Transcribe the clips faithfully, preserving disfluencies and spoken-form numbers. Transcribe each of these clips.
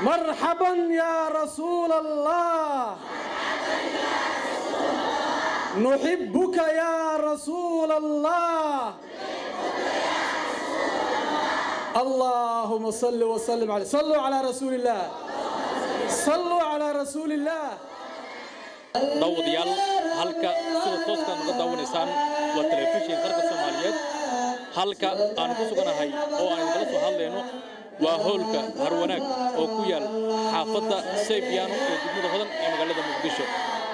مرحبا يا رسول الله نحبك يا رسول الله اللهم صل وسلم عليه صلوا على رسول الله صلوا على رسول الله داوديال halka sida tooska naga daawaneysaan waa telefishin qarka Soomaaliyeed halka aan ku suganahay oo aan kala soo hadlayno waa hoolka Harwanaag oo ku yaal xaafadda Saybiyaano ee degmada Hodan ee magaalada Muqdisho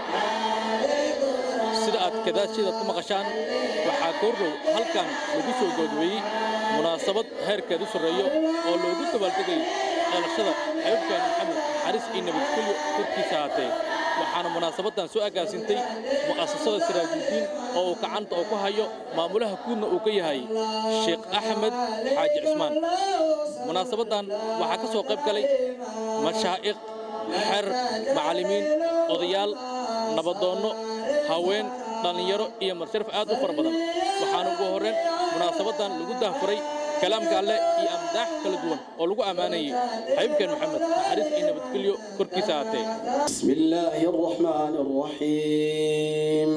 sida aad kadaashida ku maqashaan waxa kordhow halkan lagu soo goodweeyay munaasabad heerkeedu sareeyo oo loogu tabaaldegay dhalashada xeebkan Maxamed Xaris iyo nabad kulli turkiisa haatay waxaana munaasabadan soo agaasintay mu'assasada Siraajuddin oo gacanta oo ku hayo maamulaha guudna uu ka yahay Sheekh Axmed Xaaji Cismaan munaasabadan waxa ka soo qayb galay mashaayikh xer macallimiin odayaal nabadoono haween dhalinyaro iyo marsharaf aad u far badan waxaana ugu horeen munaasabadan lagu dahfuray كلامك الله يمدح كل دون ولقوا أمانية حبيبك محمد حارس إن بتكليو كركي ساعتين بسم الله الرحمن الرحيم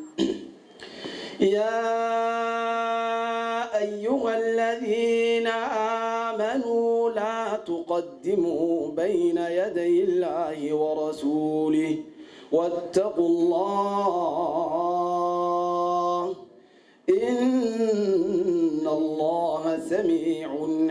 يا أيها الذين آمنوا لا تقدموا بين يدي الله ورسوله واتقوا الله إن الله سميع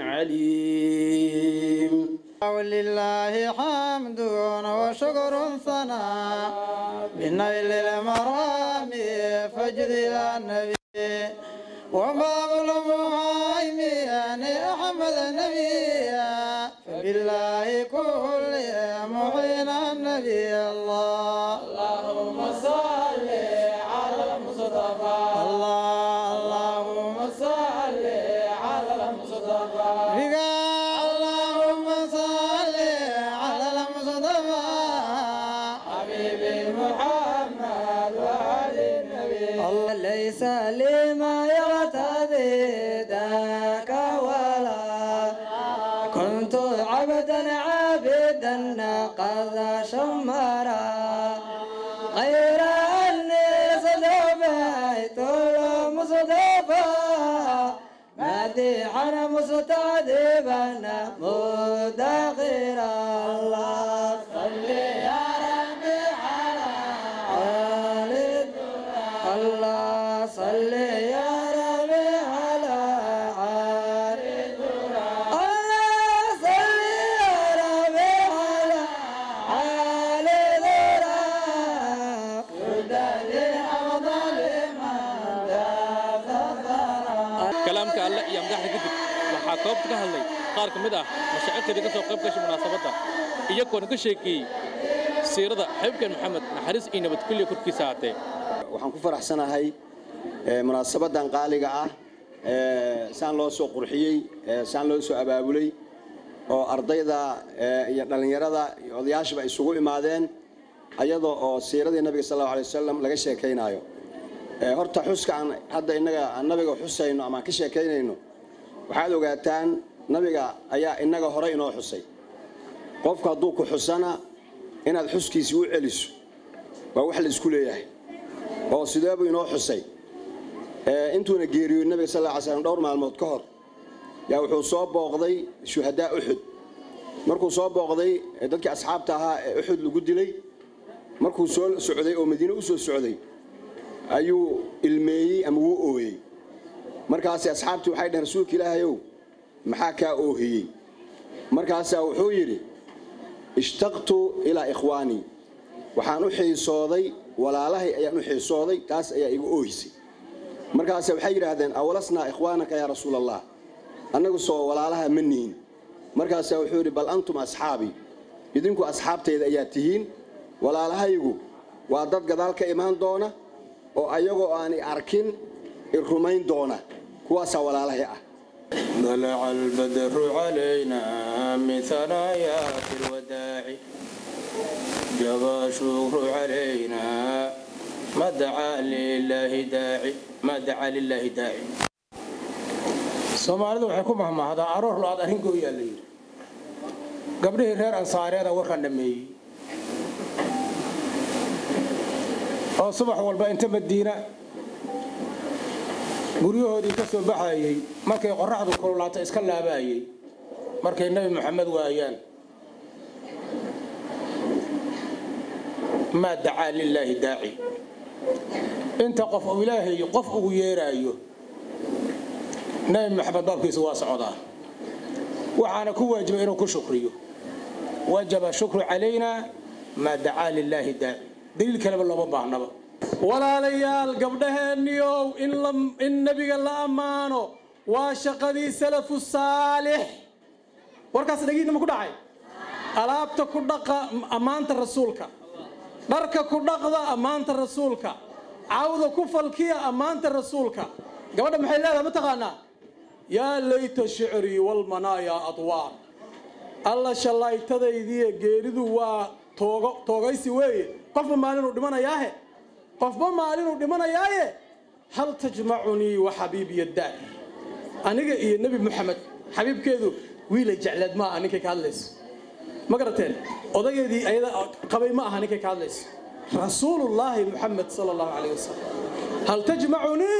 عليم ولله حمد وشكر ثناء بالنيل المرام فجد يا النبي وباب المهيمن أحمد النبي فبالله كل معين النبي الله اللهم صل على المصطفى ليس لما يغتدي ذاك ولا كنت عبدا عابدا قد شمرا غير أني صدبيت المصطفى مديحا مستعذبا مدخرا الله صل يا ربي على الله صل يا ربي على عارض الله صل يا ربي على عارض يدل أفضل من كلامك الله يمدح جدك وحاكمت كهلي قارك مدح مشاعرك دي كسو قيب كاش مناسبتها إياكو نكو شيكي سيرة حبيبك محمد حارس إن بتكلي كركي ساعتين waxaan ku faraxsanahay munaasabadan qaaliga ah ee saan loo soo qurxiyay saan loo soo abaabulay oo ardayda iyo dhalinyarada iyo odayaashaba isugu imaadeen ayadoo oo siiradii nabiga sallallahu alayhi wasallam laga sheekaynayo ee horta xuska aan hadda inaga nabiga xusayno ama ka sheekaynayno waxaad ogaataan nabiga ayaa inaga hore inoo xusay qofka hadduu ku xusana inaad xuskiisa u celiso waa wax la isku leeyahay oo sideebu inoo xusay ee intuuna geeriyo nabiga sallallahu alayhi wasallam dhowr maalmood ka hor yaa wuxuu soo booqday shuhadaa Uhud markuu soo booqday dadkii asxaabta ahaa ee Uhud lagu dilay markuu soo socday oo Madiina u soo socday ayuu ilmeeyay ama uu ooyay markaas asxaabtu waxay dhaheen rasuulka Ilaahayow maxaa ka oohiyay markaas wuxuu yiri ishtaqtu ila ikhwani waxaan u xiisooday walaalahay ayaan u xiisooday taas ayaa igu oohisay markaas waxay yiraahdeen awlasna ikhwaanaka ya rasuulallah anagu soo walaalaha maniin markaas wuxuu yiri bal antum asxaabi idinku asxaabteeda ayaa tihiin walaalahaygu waa dad gadaal ka imaan doona oo ayagoo aan arkin rumayn doona kuwaas walaalahay ah طلع البدر علينا من ثنايات الوداع جبى شكر علينا ما دعا لله داعي ما دعا لله داعي Soomaalidu waxay ku mahmaahdaa aroor loo aad arrin gooyaa la yiri gabdhihii reer ansaareeda warkan dhameeyey oo subax walba inta Madiina guryahoodii ka soo baxayay markay qorraxdu kululaato iska laabayay markay nabi maxamed waayaan ma dacaa lillahi daaci inta qof oo ilaahay qof ugu yeerayo nabi maxamed baabkiisa waa socdaa waxaana ku waajibay inuu ku shukriyo wajaba shukru calayna ma dacaa lillahi daaci daliil kale lama baahnaba walaalayaal gabdhaheeniyow in la in nabiga la amaano waa shaqadii salafu saalix warkaas dhagiina ma ku dhacay alaabta ku dhaqa amaanta rasuulka dharka ku dhaqda amaanta rasuulka caawda ku falkiya amaanta rasuulka gabadha maxay leedahay ma taqaanaa yaa layta shicri wal manaaya adwaar alla shalaytadaydiye geeridu waa toogo toogaysi weeye qofba maalinu dhimanayaahe qofba maalinu dhimanayaaye hal tajmacuni wa habibi yaddaa aniga iyo nabi maxamed xabiibkeedu wiila jeclad ma aniga ka hadlayso ma garateen odageedii ayada qabay ma aha aniga ka hadlayso rasuulullaahi muhammad sallallahu alayhi wasallam hal tajmacuni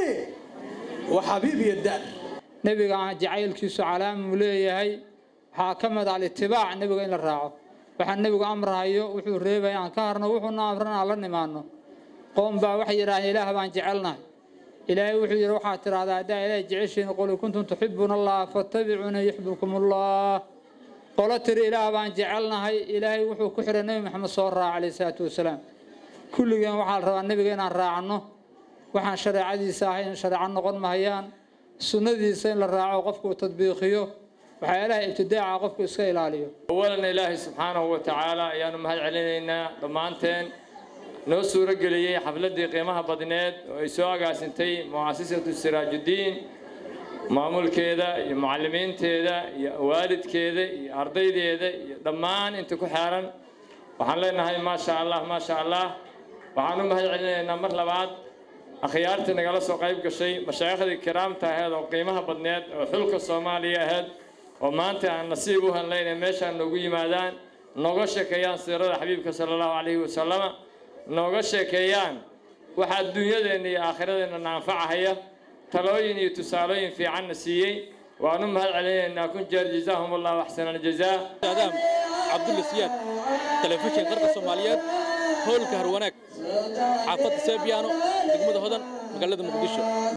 wa habibi yaddaa nabiga jacaylkiisu calaamad leeyahay waxa kamid ah itibaac nabiga in la raaco waxa nabigu amrahayo wuxuu reebay aan ka harno wuxuuna amrana la nimaano qoom baa wax yiraahdeen ilaah baan jecelnahay ilaahay wuxuu yiri waxa tiraahdaa hadaa ilaahay jeceshiin qolo kuntum tuhibbuna allah fattabi'una yuhibbukum allah qolo tiri ilaah baan jecelnahay ilaahay wuxuu ku xiray nabi maxamed soo raac alayhi salaatu wasalaam kulligan waxa la rabaa nabiga inaan raacno waxaan shariicadiisa ahay in shariico noqon mahayaan sunnadiisa in la raaco qofku tadbiiqiyo waxa ilaahay ibtidaaca qofku iska ilaaliyo awalan ilaahay subhanahu wa ta'ala ayaanu mahad celinaynaa dhamaanteen noo suura galiyay xafladii qiimaha badneed oo ay soo agaasintay mu'assasatu Siraajuddin maamulkeeda iyo macallimiinteeda iyo waalidkeeda iyo ardaydeeda iyo dhammaan inta ku xeeran waxaan leenahay ma sha Allah ma sha Allah waxaanu mahad celinaynaa mar labaad akhyaarta nagala soo qayb gashay mashaayikhdii kiraamta ahayd oo qiimaha badneed oo xulka Soomaaliya ahayd oo maanta aan nasiib u helnay meeshaan noogu yimaadaan nooga sheekeeyaan siirada xabiibka sallallahu alayhi wasallam nooga sheekeeyaan waxa adduunyadeena iyo aakhiradeena naanfacaya talooyin iyo tusaalooyin fiican siiyay waanu mahad celinaynaa kun jeer jazaahum allah ahsan aljazaa adam abdul siyaad telefishin qarka Soomaaliyeed howlka harwanaag xaafadda Seebiyaano degmada Hodan magaalada Muqdisho